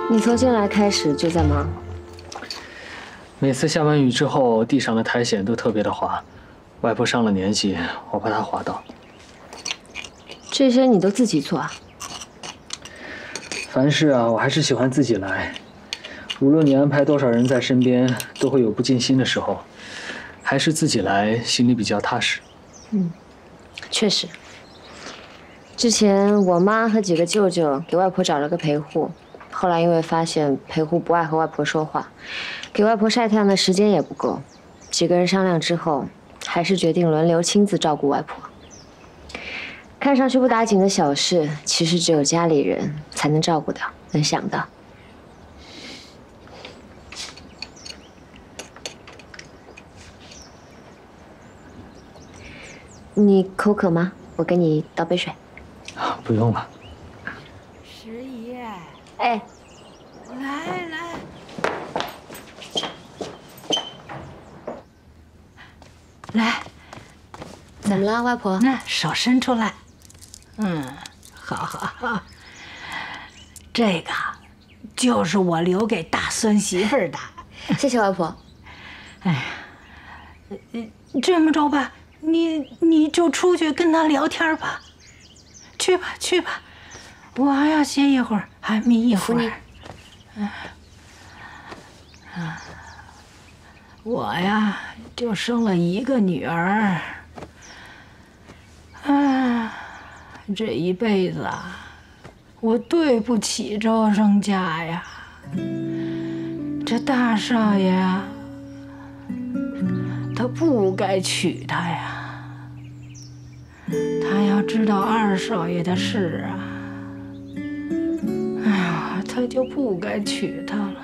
你从进来开始就在忙。 每次下完雨之后，地上的苔藓都特别的滑。外婆上了年纪，我怕她滑倒。 这些你都自己做啊？ 凡事啊，我还是喜欢自己来。无论你安排多少人在身边，都会有不尽心的时候，还是自己来，心里比较踏实。 确实。之前我妈和几个舅舅给外婆找了个陪护，后来因为发现陪护不爱和外婆说话，给外婆晒太阳的时间也不够，几个人商量之后，还是决定轮流亲自照顾外婆。看上去不打紧的小事，其实只有家里人才能照顾到，能想到。你口渴吗？我给你倒杯水。 不用了。 十姨， 哎， 来，来， 怎么了，外婆？ 那手伸出来。好，这个就是我留给大孙媳妇儿的。 谢谢外婆。 哎呀，这么着吧，你就出去跟他聊天吧。去吧，我还要歇一会儿，还眯一会儿。我呀，就生了一个女儿。这一辈子啊，我对不起周生家呀。这大少爷啊，他不该娶她呀。他要知道二少爷的事啊，哎呀，他就不该娶她了。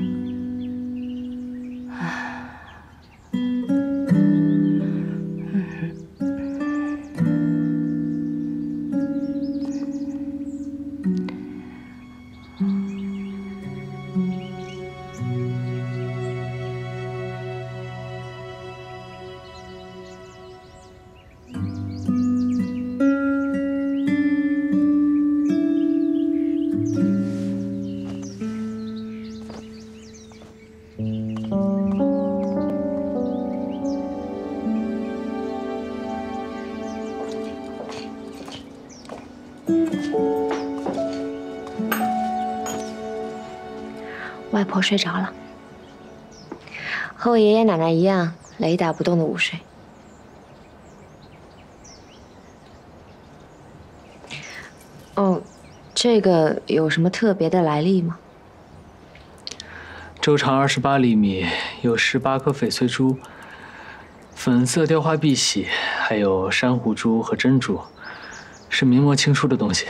外婆睡着了，和我爷爷奶奶一样，雷打不动的午睡。哦，这个有什么特别的来历吗？ 周长28厘米，有18颗翡翠珠，粉色雕花碧玺，还有珊瑚珠和珍珠，是明末清初的东西。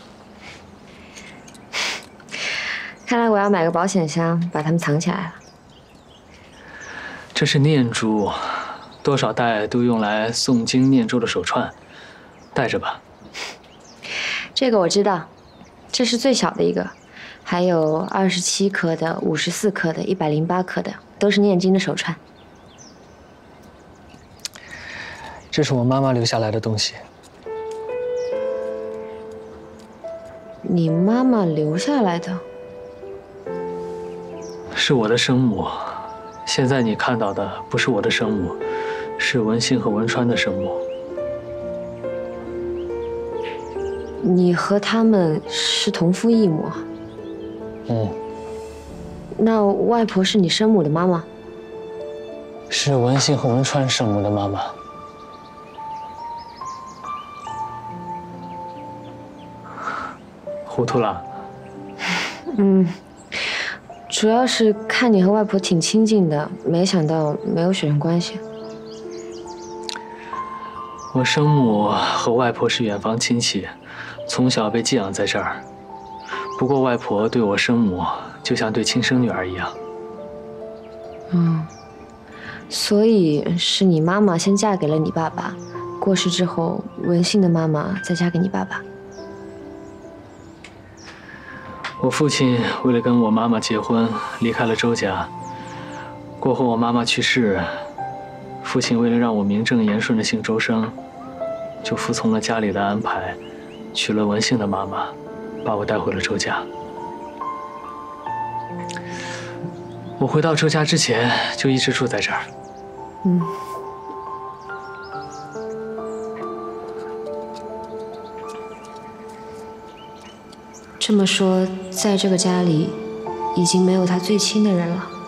看来我要买个保险箱，把它们藏起来了。 这是念珠，多少代都用来诵经念咒的手串，带着吧。 这个我知道，这是最小的一个，还有27颗的、54颗的、108颗的，都是念经的手串。 这是我妈妈留下来的东西。 你妈妈留下来的？ 是我的生母，现在你看到的不是我的生母，是文信和文川的生母。 你和他们是同父异母？那外婆是你生母的妈妈？ 是文信和文川生母的妈妈。糊涂了？ 主要是看你和外婆挺亲近的，没想到没有血缘关系。 我生母和外婆是远房亲戚，从小被寄养在这儿。不过外婆对我生母就像对亲生女儿一样。 所以是你妈妈先嫁给了你爸爸，过世之后，文信的妈妈再嫁给你爸爸。 我父亲为了跟我妈妈结婚，离开了周家。过后我妈妈去世，父亲为了让我名正言顺的姓周生，就服从了家里的安排，娶了文姓的妈妈，把我带回了周家。 我回到周家之前就一直住在这儿。 嗯。这么说，在这个家里，已经没有他最亲的人了。